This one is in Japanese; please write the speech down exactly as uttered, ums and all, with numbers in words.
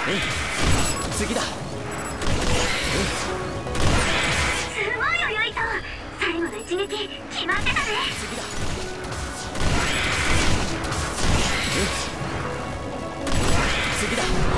次だ。 すごいよ、ユイト。最後の一撃決まってたね。 次だ。次だ。